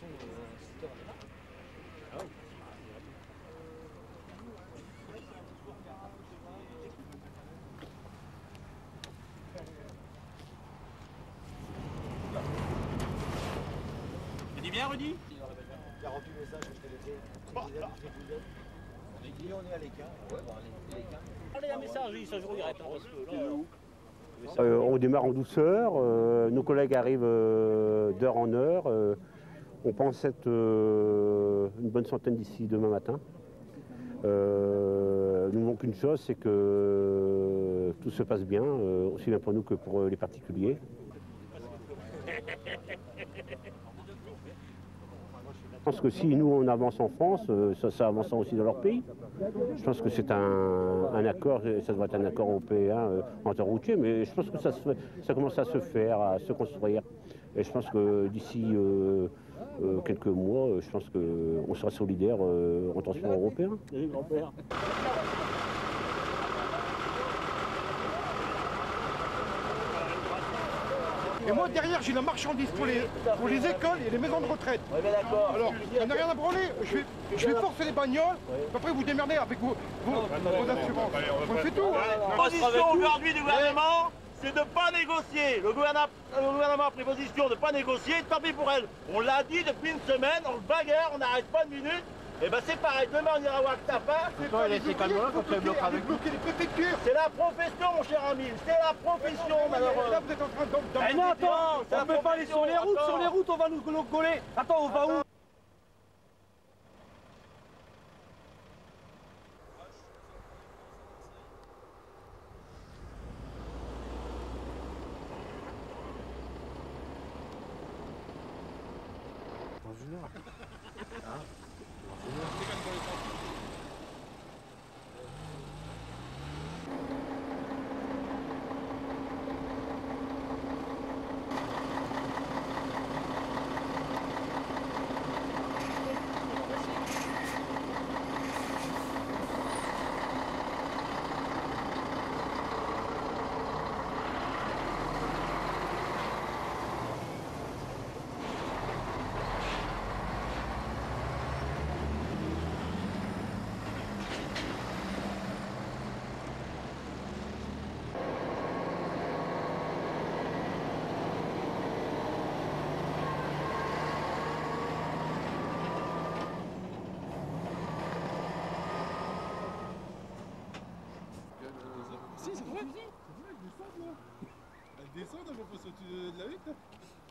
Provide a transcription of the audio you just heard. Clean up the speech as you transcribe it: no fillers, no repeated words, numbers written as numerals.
Tu dis bien, Rudy? 48 messages que je t'ai laissés. On est à l'écart. Ouais, bon, on est à l'écart. Allez, un message, oui, ça je regrette. Parce que là, On démarre en douceur, nos collègues arrivent d'heure en heure. On pense être une bonne centaine d'ici demain matin. Il nous manque une chose, c'est que tout se passe bien, aussi bien pour nous que pour les particuliers. Je pense que si nous on avance en France, ça avancera aussi dans leur pays. Je pense que c'est un accord, ça doit être un accord européen interroutier, mais je pense que ça commence à se faire, à se construire. Et je pense que d'ici quelques mois, je pense qu'on sera solidaire en transport européen. Et moi derrière j'ai la marchandise pour les écoles et les maisons de retraite. ouais, ben d'accord. Alors, ça n'a rien à branler. Je vais forcer les bagnoles, après vous démerdez avec vos assurances. C'est tout. La position aujourd'hui du gouvernement, c'est de ne pas négocier. Le gouvernement a pris position de ne pas négocier, tant pis pour elle. On l'a dit depuis une semaine, on se bagarre, on n'arrête pas une minute. Et ben c'est pareil, demain on ira voir Tafa. C'est pas les bloquer les préfectures. C'est la profession, mon cher ami, c'est la profession, malheureusement. Là vous êtes en train de... Eh non, attends, on ne peut pas aller sur les routes, Sur les routes, on va nous coller. Attends, on va où? Dans une heure. Si, c'est vrai. Elle descend, elle descend, elle va pas sauter de la hutte.